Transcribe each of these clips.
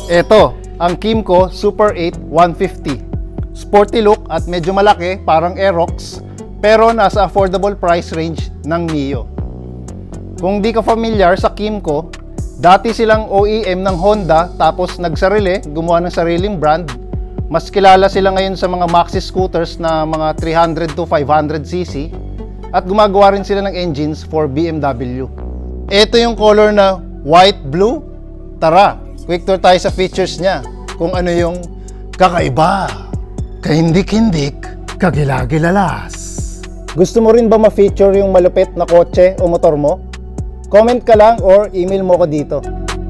Ito, ang Kymco Super 8 150. Sporty look at medyo malaki, parang Aerox, pero nasa affordable price range ng Mio. Kung di ka familiar sa Kymco, dati silang OEM ng Honda tapos nagsarili, gumawa ng sariling brand. Mas kilala sila ngayon sa mga maxi scooters na mga 300 to 500cc at gumagawa rin sila ng engines for BMW. Ito yung color na white blue. Tara, quick tour tayo sa features niya. Kung ano yung kakaiba, kahindik-hindik, kagilagilalas. Gusto mo rin ba ma-feature yung malupit na kotse o motor mo? Comment ka lang or email mo ko dito.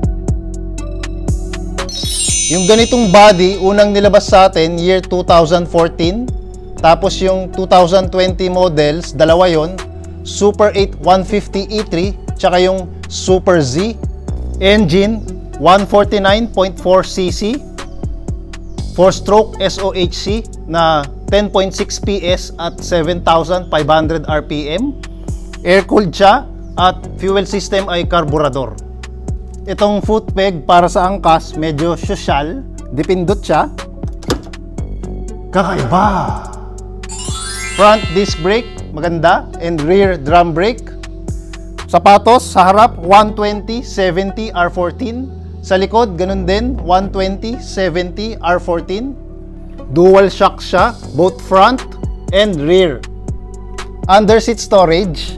Yung ganitong body, unang nilabas sa atin year 2014. Tapos yung 2020 models, dalawa yon, Super 8 150 E3, tsaka yung Super Z. Engine, 149.4cc, 4-stroke SOHC na 10.6 PS at 7,500 RPM. Air-cooled siya at fuel system ay karburador. Itong foot peg para sa angkas, medyo sosyal, dipindot siya. Kakaiba! Front disc brake, maganda, and rear drum brake. Sapatos, sa harap, 120/70 R14. Sa likod, ganun din, 120/70 R14. Dual shock siya, both front and rear. Under seat storage.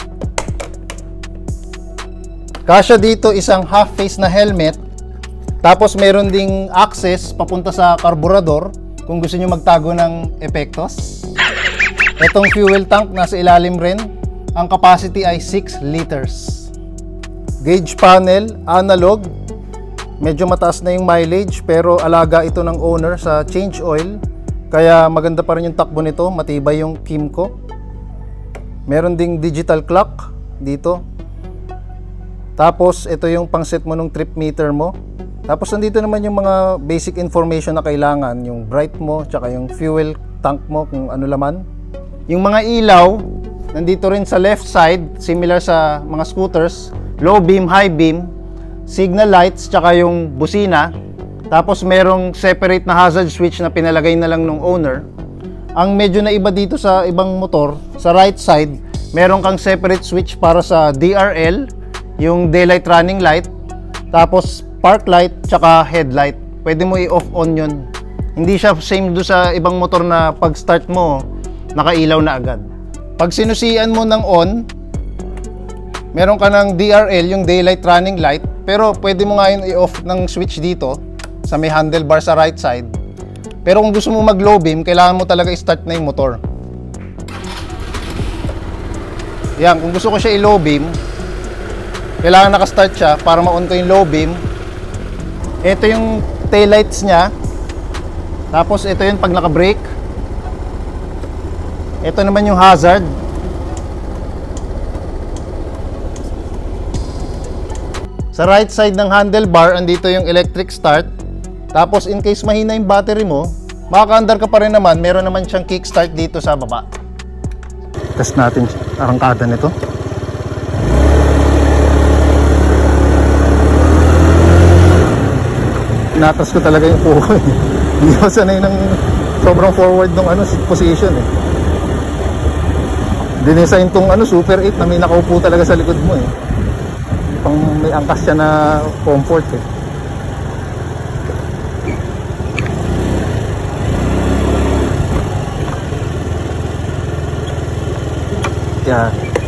Kasya dito isang half face na helmet. Tapos meron ding access papunta sa karburador kung gusto nyo magtago ng epektos. Itong fuel tank nasa ilalim rin. Ang capacity ay 6 liters. Gauge panel, analog. Medyo mataas na yung mileage pero alaga ito ng owner sa change oil. Kaya maganda pa rin yung takbo nito, matibay yung Kymco. Meron ding digital clock dito. Tapos ito yung pang-set mo ng trip meter mo. Tapos nandito naman yung mga basic information na kailangan, yung bright mo, tsaka yung fuel tank mo kung ano laman. Yung mga ilaw, nandito rin sa left side, similar sa mga scooters, low beam, high beam, signal lights, tsaka yung busina. Tapos merong separate na hazard switch na pinalagay na lang ng owner. Ang medyo na iba dito sa ibang motor, sa right side, meron kang separate switch para sa DRL, yung daylight running light, tapos park light, tsaka headlight. Pwede mo i-off on yun. Hindi siya same do sa ibang motor na pag start mo, nakailaw na agad. Pag sinusian mo ng on, meron ka ng DRL, yung daylight running light, pero pwede mo nga yun i-off ng switch dito, sa may handlebar sa right side. Pero kung gusto mo mag low beam, kailangan mo talaga i-start na yung motor. Yan, kung gusto ko siya i-low beam, kailangan naka-start siya para ma-on ko yung low beam. Ito yung taillights niya. Tapos ito yung pag naka-brake. Ito naman yung hazard. Sa right side ng handlebar, andito yung electric start. Tapos in case mahina yung battery mo, makaka-andar ka pa rin naman. Meron naman siyang kickstart dito sa baba. Test natin arangkada nito. Natas ko talaga yung puho eh. Hindi ako sanay ng sobrang forward ng position eh. Dinesign tong Super 8 na may nakaupo talaga sa likod mo eh. Pang may angkas siya na comfort eh. Yan.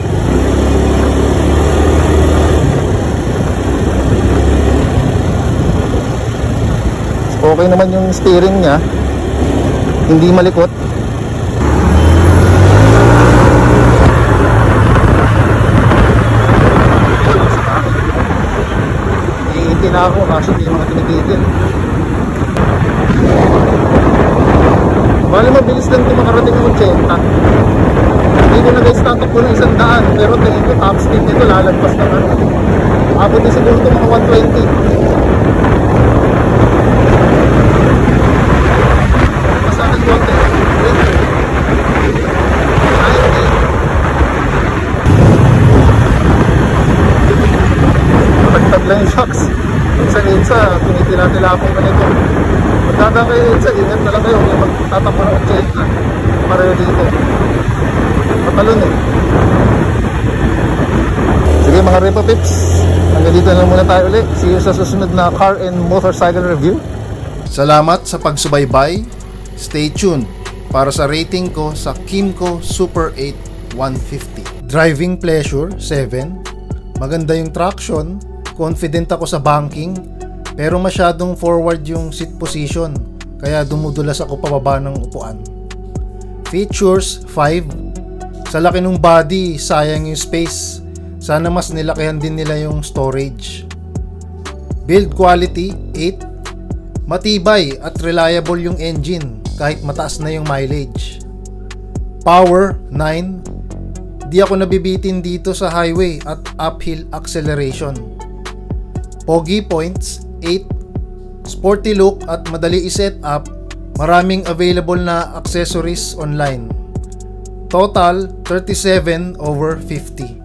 Okay naman yung steering niya, hindi malikot. Iiti na ako kasi hindi mga tinitigil. Bali mabilis lang ito makarating ng 80. Hindi ko nag-start ko ng 100, pero tingin ko top speed nito lalagpas ng abot din siguro ito mga 120. Matagtag lang yung shocks. Minsan tumitigil tila-tilapong ka nito. Magdadaan kayo EDSA, ingat na lang kayo kung magtatakbo ng EDSA. Pareho dito. Matalon eh. Sige mga Repo Pips, hanggang dito na muna tayo ulit. See you sa susunod na car and motorcycle review. Salamat sa pagsubaybay. Stay tuned para sa rating ko sa Kymco Super 8 150. Driving pleasure 7. Maganda yung traction. Confident ako sa banking. Pero masyadong forward yung seat position, kaya dumudulas ako pababa ng upuan. Features 5. Sa laki ng body, sayang yung space. Sana mas nilakihan din nila yung storage. Build quality 8. Matibay at reliable yung engine kahit mataas na yung mileage. Power 9. Di ako nabibitin dito sa highway at uphill acceleration. Pogi points 8. Sporty look at madali i-set up. Maraming available na accessories online. Total 37/50.